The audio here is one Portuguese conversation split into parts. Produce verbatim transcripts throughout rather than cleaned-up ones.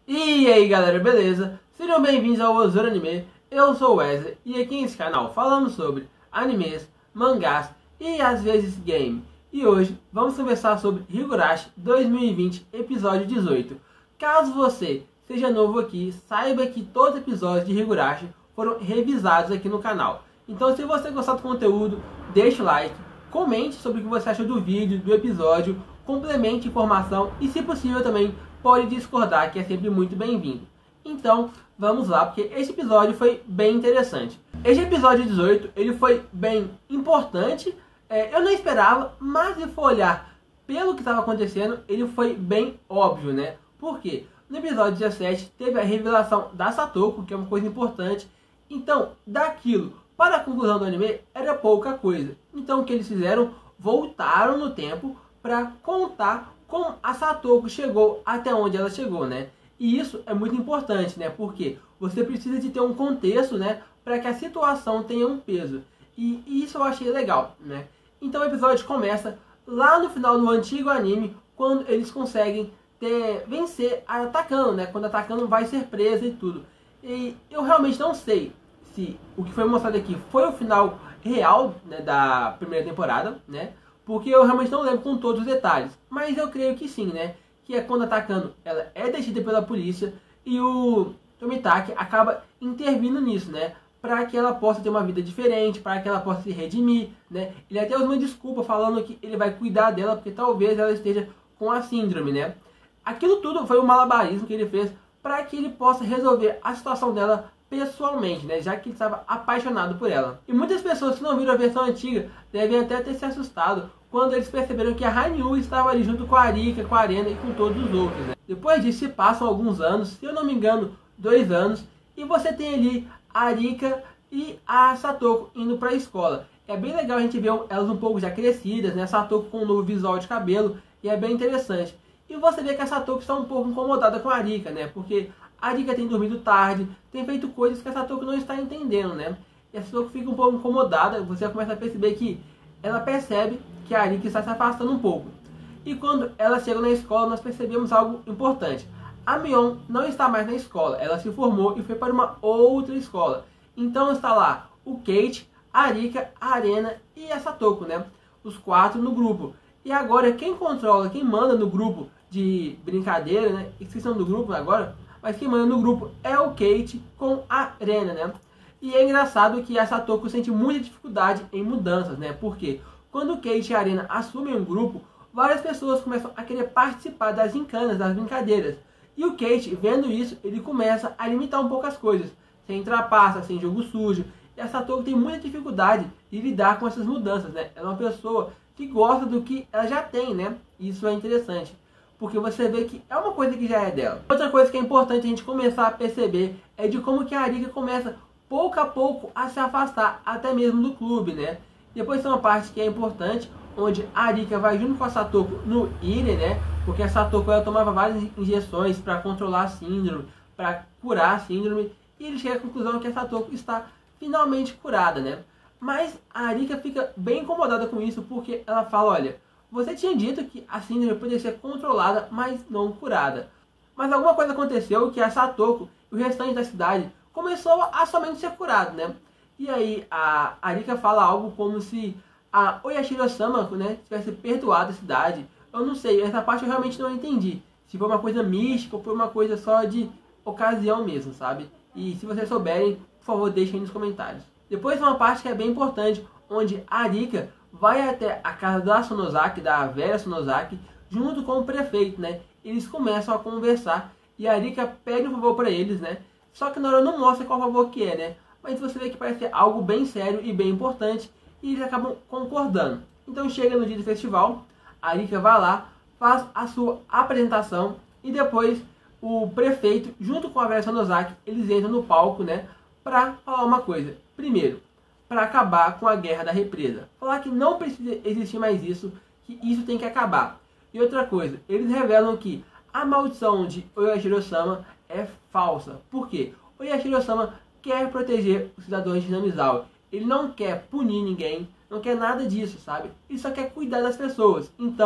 E aí galera, beleza? Sejam bem-vindos ao Osor Anime, eu sou o Wesley e aqui nesse canal falamos sobre animes, mangás e às vezes game. E hoje vamos conversar sobre Higurashi dois mil e vinte, episódio dezoito. Caso você seja novo aqui, saiba que todos os episódios de Higurashi foram revisados aqui no canal. Então se você gostar do conteúdo, deixe o like, comente sobre o que você achou do vídeo, do episódio, complemente informação e se possível também pode discordar, que é sempre muito bem-vindo. Então, vamos lá, porque esse episódio foi bem interessante. Esse episódio dezoito, ele foi bem importante, é, eu não esperava, mas se for olhar pelo que estava acontecendo, ele foi bem óbvio, né? Por quê? No episódio dezessete, teve a revelação da Satoko, que é uma coisa importante. Então, daquilo para a conclusão do anime, era pouca coisa. Então, o que eles fizeram? Voltaram no tempo para contar como a Satoko chegou até onde ela chegou, né? E isso é muito importante, né? Porque você precisa de ter um contexto, né? Para que a situação tenha um peso. E, e isso eu achei legal, né? Então o episódio começa lá no final do antigo anime, quando eles conseguem ter, vencer a Takano, né? Quando a Takano vai ser presa e tudo. E eu realmente não sei se o que foi mostrado aqui foi o final real, né, da primeira temporada, né? Porque eu realmente não lembro com todos os detalhes. Mas eu creio que sim, né? Que é quando a Takano ela é detida pela polícia e o Tomitake acaba intervindo nisso, né? Para que ela possa ter uma vida diferente, para que ela possa se redimir, né? Ele até usa uma desculpa falando que ele vai cuidar dela porque talvez ela esteja com a síndrome, né? Aquilo tudo foi um malabarismo que ele fez para que ele possa resolver a situação dela pessoalmente, né? Já que ele estava apaixonado por ela. E muitas pessoas que não viram a versão antiga devem até ter se assustado quando eles perceberam que a Hanyu estava ali junto com a Arika, com a Arena e com todos os outros, né? Depois disso se passam alguns anos, se eu não me engano, dois anos, e você tem ali a Arika e a Satoko indo para a escola. É bem legal a gente ver elas um pouco já crescidas, né? A Satoko com um novo visual de cabelo, e é bem interessante. E você vê que a Satoko está um pouco incomodada com a Arika, né? Porque a Arika tem dormido tarde, tem feito coisas que a Satoko não está entendendo, né? E a Satoko fica um pouco incomodada, você começa a perceber que ela percebe que a Arika está se afastando um pouco. E quando ela chega na escola, nós percebemos algo importante. A Mion não está mais na escola, ela se formou e foi para uma outra escola. Então está lá o Kate, a Arika, a Arena e a Satoko, né? Os quatro no grupo. E agora quem controla, quem manda no grupo de brincadeira, né? Esqueci o nome do grupo agora, mas quem manda no grupo é o Kate com a Arena, né? E é engraçado que a Satoko sente muita dificuldade em mudanças, né? Porque quando o Kate e a Arena assumem um grupo, várias pessoas começam a querer participar das gincanas, das brincadeiras. E o Kate, vendo isso, ele começa a limitar um pouco as coisas. Sem trapaça, sem jogo sujo. E a Satoko tem muita dificuldade de lidar com essas mudanças, né? Ela é uma pessoa que gosta do que ela já tem, né? Isso é interessante. Porque você vê que é uma coisa que já é dela. Outra coisa que é importante a gente começar a perceber é de como que a Arika começa pouco a pouco a se afastar até mesmo do clube, né? Depois tem uma parte que é importante, onde a Arika vai junto com a Satoko no Ire, né? Porque a Satoko ela tomava várias injeções para controlar a síndrome, para curar a síndrome, e ele chega à conclusão que a Satoko está finalmente curada, né? Mas a Arika fica bem incomodada com isso, porque ela fala, olha, você tinha dito que a síndrome poderia ser controlada, mas não curada. Mas alguma coisa aconteceu que a Satoko e o restante da cidade começou a somente ser curado, né? E aí a Arika fala algo como se a Oyashiro-sama, né, tivesse perdoado a cidade. Eu não sei, essa parte eu realmente não entendi. Se foi uma coisa mística ou foi uma coisa só de ocasião mesmo, sabe? E se vocês souberem, por favor, deixem aí nos comentários. Depois uma parte que é bem importante, onde a Arika vai até a casa da Sonozaki, da velha Sonozaki, junto com o prefeito, né? Eles começam a conversar e a Arika pede um favor para eles, né? Só que na hora não mostra qual favor que é, né? Mas você vê que parece ser algo bem sério e bem importante e eles acabam concordando. Então chega no dia do festival, a Arika vai lá, faz a sua apresentação e depois o prefeito, junto com a velha Sonozaki, eles entram no palco, né? Para falar uma coisa. Primeiro, para acabar com a guerra da represa. Falar que não precisa existir mais isso, que isso tem que acabar. E outra coisa, eles revelam que a maldição de Oyashiro-sama é falsa. Por quê? Oyashiro-sama quer proteger os cidadãos de Namizawa. Ele não quer punir ninguém, não quer nada disso, sabe? Ele só quer cuidar das pessoas. Então,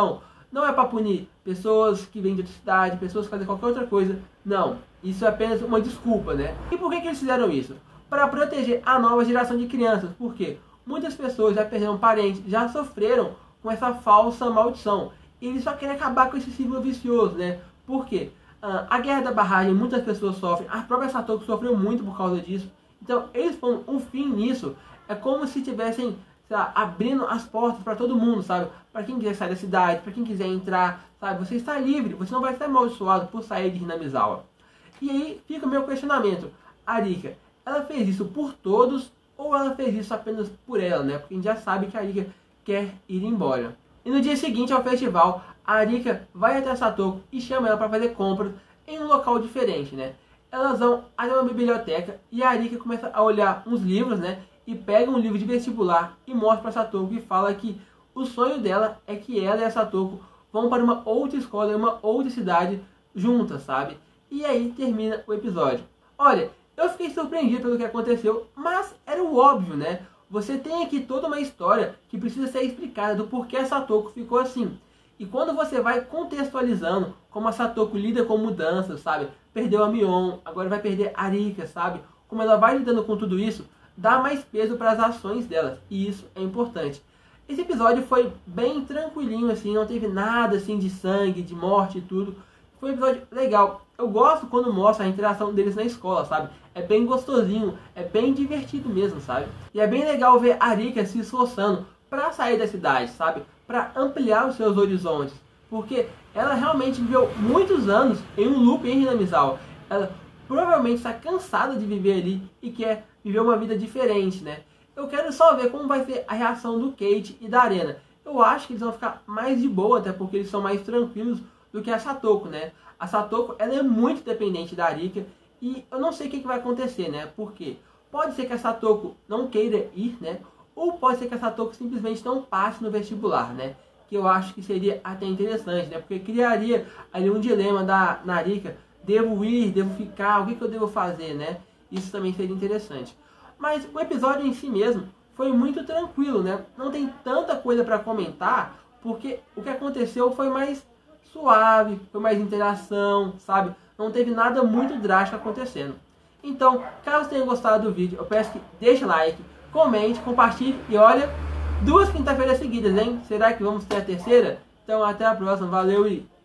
Não é para punir pessoas que vêm de outra cidade, pessoas que fazem qualquer outra coisa. Não, isso é apenas uma desculpa, né? E por que, que eles fizeram isso? Para proteger a nova geração de crianças. Por quê? Muitas pessoas já perderam parentes, já sofreram com essa falsa maldição. E eles só querem acabar com esse ciclo vicioso, né? Por quê? Uh, a guerra da barragem, muitas pessoas sofrem. A própria Satoko sofreu muito por causa disso. Então, eles põem um fim nisso. É como se tivessem, sei lá, abrindo as portas para todo mundo, sabe? Para quem quiser sair da cidade, para quem quiser entrar, sabe? Você está livre, você não vai ser amaldiçoado por sair de Hinamizawa. E aí fica o meu questionamento. A Rika, ela fez isso por todos ou ela fez isso apenas por ela, né? Porque a gente já sabe que a Rika quer ir embora. E no dia seguinte ao festival, a Rika vai até a Satoko e chama ela para fazer compras em um local diferente, né? Elas vão até uma biblioteca e a Rika começa a olhar uns livros, né? E pega um livro de vestibular e mostra para a Satoko e fala que o sonho dela é que ela e a Satoko vão para uma outra escola, em uma outra cidade juntas, sabe? E aí termina o episódio. Olha, eu fiquei surpreendido pelo que aconteceu, mas era o óbvio, né? Você tem aqui toda uma história que precisa ser explicada do porquê a Satoko ficou assim. E quando você vai contextualizando como a Satoko lida com mudanças, sabe? Perdeu a Mion, agora vai perder a Rika, sabe? Como ela vai lidando com tudo isso, dá mais peso para as ações delas. E isso é importante. Esse episódio foi bem tranquilinho, assim, não teve nada assim de sangue, de morte e tudo. Foi um episódio legal. Eu gosto quando mostra a interação deles na escola, sabe? É bem gostosinho, é bem divertido mesmo, sabe? E é bem legal ver a Rika se esforçando para sair da cidade, sabe? Para ampliar os seus horizontes. Porque ela realmente viveu muitos anos em um loop em Hinamizawa. Ela provavelmente está cansada de viver ali e quer viver uma vida diferente, né? Eu quero só ver como vai ser a reação do Kate e da Arena. Eu acho que eles vão ficar mais de boa, até porque eles são mais tranquilos do que a Satoko, né? A Satoko, ela é muito dependente da Rika e eu não sei o que, que vai acontecer, né? Porque pode ser que a Satoko não queira ir, né? Ou pode ser que a Satoko simplesmente não passe no vestibular, né? Que eu acho que seria até interessante, né? Porque criaria ali um dilema da na Rika. Devo ir, devo ficar, o que, que eu devo fazer, né? Isso também seria interessante. Mas o episódio em si mesmo foi muito tranquilo, né? Não tem tanta coisa para comentar, porque o que aconteceu foi mais suave, foi mais interação, sabe? Não teve nada muito drástico acontecendo. Então, caso tenha gostado do vídeo, eu peço que deixe like, comente, compartilhe e olha, duas quinta-feiras seguidas, hein? Será que vamos ter a terceira? Então até a próxima, valeu e